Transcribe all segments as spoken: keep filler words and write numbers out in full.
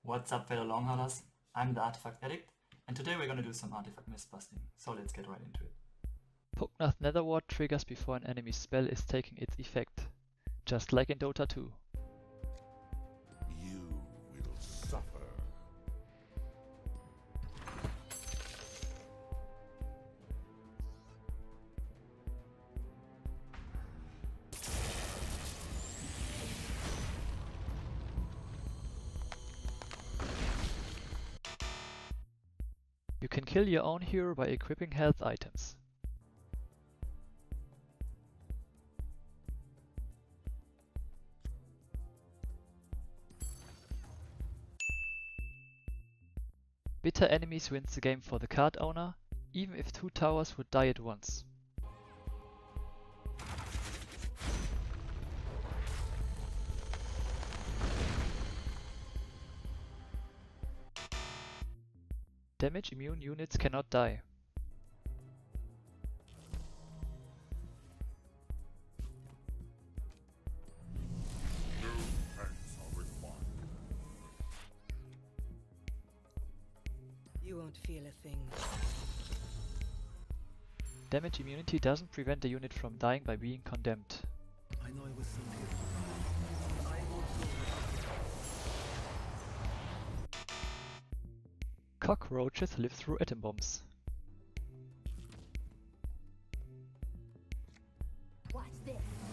What's up, fellow Longhaulers? I'm the Artifact Addict, and today we're gonna do some artifact myth busting, so let's get right into it. Pugnath Netherward triggers before an enemy spell is taking its effect, just like in Dota two. You will suffer. You can kill your own hero by equipping health items. Bitter Enemies wins the game for the card owner, even if two towers would die at once. Damage immune units cannot die. No tanks are required. You won't feel a thing. Damage immunity doesn't prevent the unit from dying by being condemned. I know it was something. Cockroaches live through atom bombs. Watch this.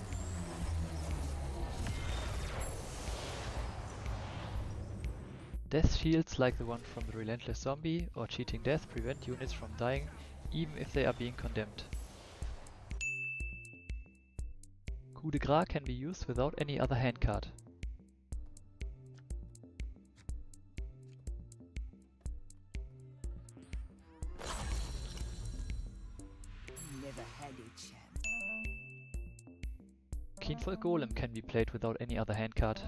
Death shields like the one from the Relentless Zombie or Cheating Death prevent units from dying even if they are being condemned. Coup de Grace can be used without any other hand card. Never had a chance. Keenfall Golem can be played without any other hand card.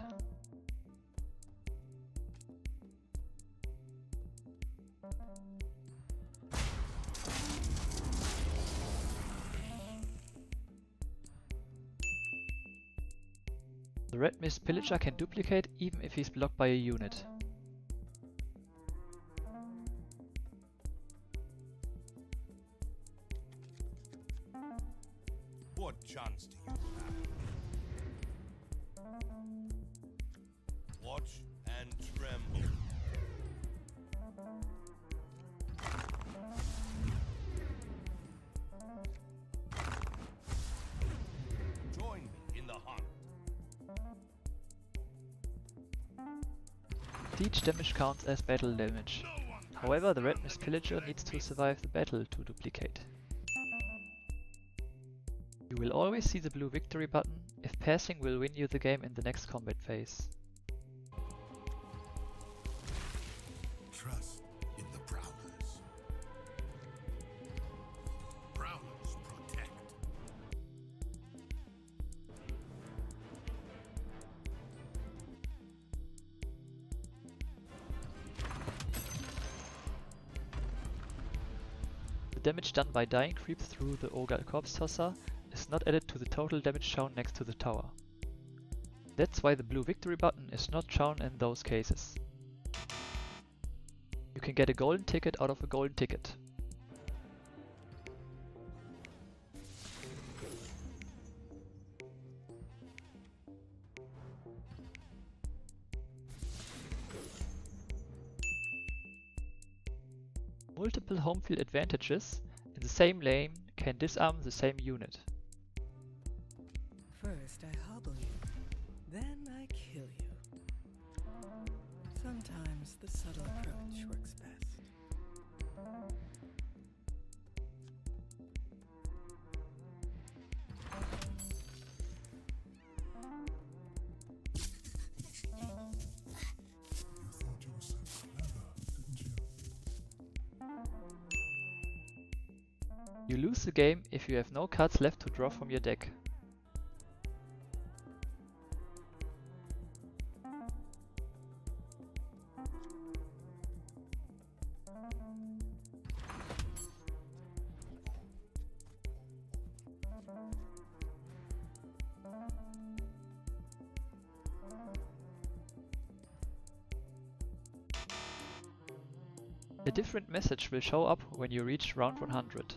The Red Mist Pillager can duplicate even if he's blocked by a unit. What chance do you have? Watch and tremble. Join me in the hunt. Siege damage counts as battle damage. However, the Red Mist Pillager needs to survive the battle to duplicate. You will always see the blue victory button if passing will win you the game in the next combat phase. Trust in the Prowlers. Prowlers protect. The damage done by dying creeps through the Ogre Corpse Tosser is not added to the total damage shown next to the tower. That's why the blue victory button is not shown in those cases. You can get a golden ticket out of a golden ticket. Multiple home field advantages in the same lane can disarm the same unit. First I hobble you, then I kill you. Sometimes the subtle approach works best. You thought you were so clever, didn't you? You lose the game if you have no cards left to draw from your deck. A different message will show up when you reach round one hundred.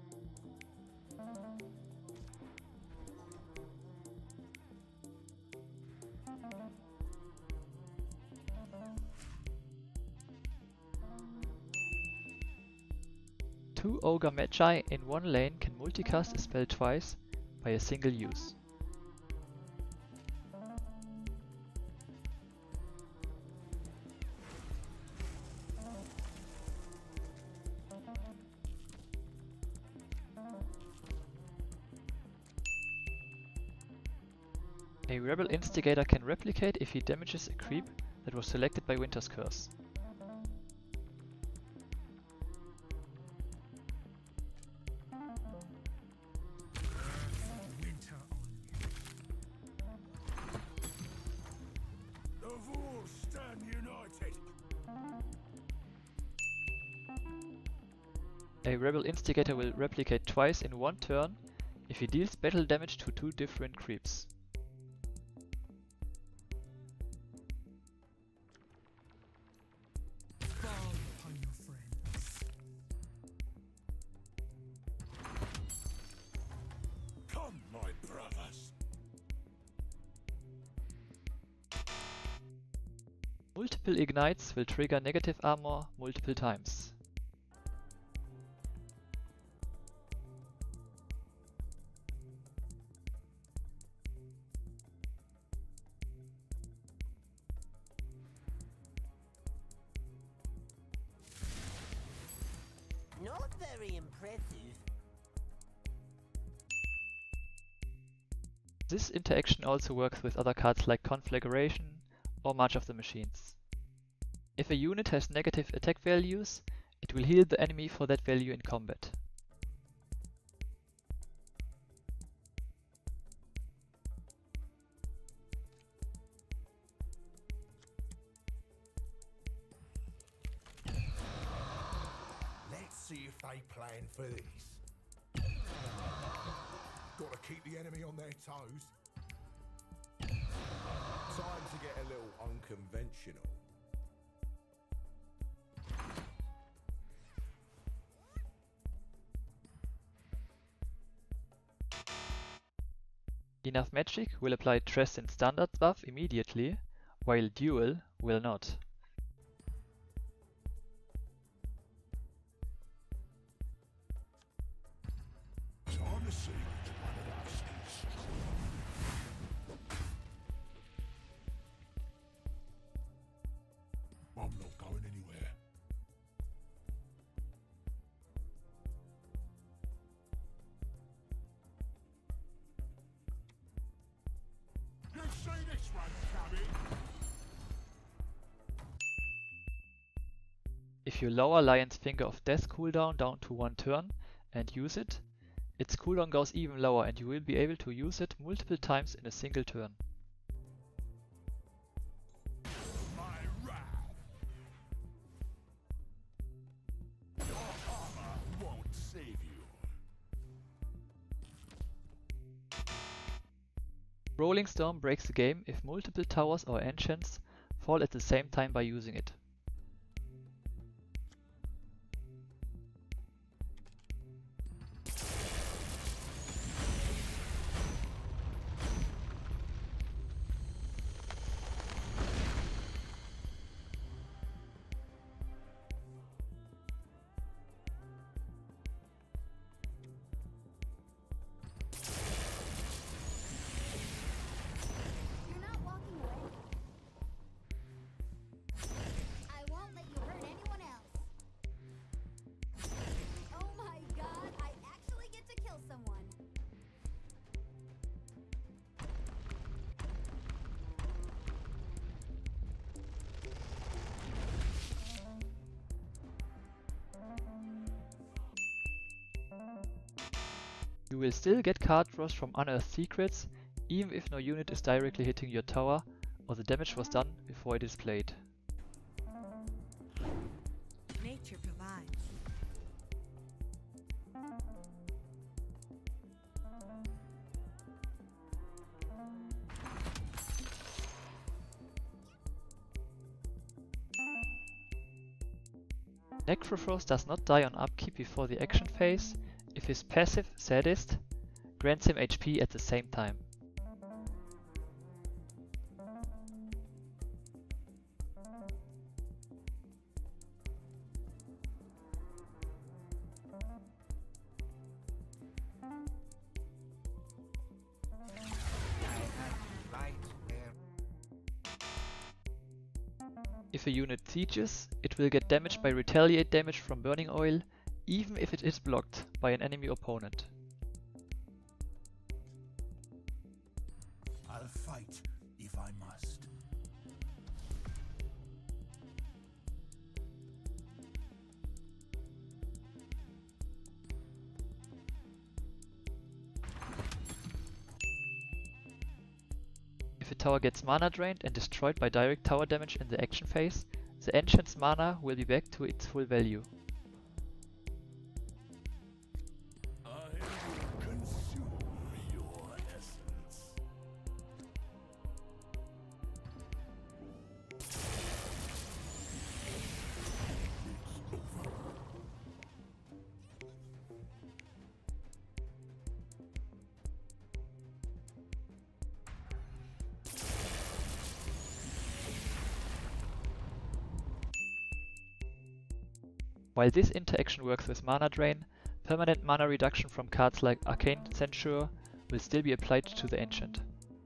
Two Ogre Magi in one lane can multicast a spell twice by a single use. A Rebel Instigator can replicate if he damages a creep that was selected by Winter's Curse. Winter on you. The Vors stand united. A Rebel Instigator will replicate twice in one turn if he deals battle damage to two different creeps. Fall upon your friends. Come, my brothers. Multiple ignites will trigger negative armor multiple times. Not very impressive. This interaction also works with other cards like Conflagration or March of the Machines. If a unit has negative attack values, it will heal the enemy for that value in combat. Let's see if they plan for this. Gotta keep the enemy on their toes. Time to get a little unconventional. Enough Magic will apply Tress in Standard buff immediately, while Duel will not. Time to see which one of us is strong. I'm not going anywhere. You see this one coming? If you lower Lion's Finger of Death cooldown down to one turn and use it, its cooldown goes even lower and you will be able to use it multiple times in a single turn. My wrath. Your armor won't save you. Rolling Storm breaks the game if multiple towers or enchants fall at the same time by using it. You're not walking away. I won't let you hurt anyone else. Oh my god, I actually get to kill someone. You will still get card draws from Unearthed Secrets, even if no unit is directly hitting your tower or the damage was done before it is played. Nature provides. Necrophros does not die on upkeep before the action phase if his passive, Sadist, grants him H P at the same time. If a unit sieges, it will get damaged by retaliate damage from burning oil, even if it is blocked by an enemy opponent. I'll fight if I must. If a tower gets mana drained and destroyed by direct tower damage in the action phase, the Ancient's mana will be back to its full value. I will consume your essence. It's over. While this interaction works with mana drain, permanent mana reduction from cards like Arcane Censure will still be applied to the Ancient.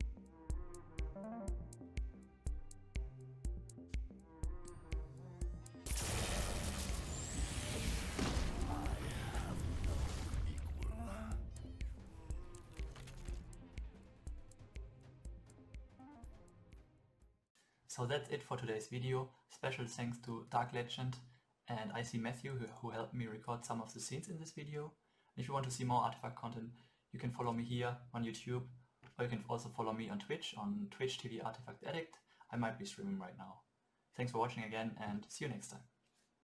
So that's it for today's video. Special thanks to Dark Legend and I C Matthew who, who helped me record some of the scenes in this video. If you want to see more Artifact content, you can follow me here on YouTube, or you can also follow me on Twitch, on Twitch T V Artifact Addict. I might be streaming right now. Thanks for watching again and see you next time.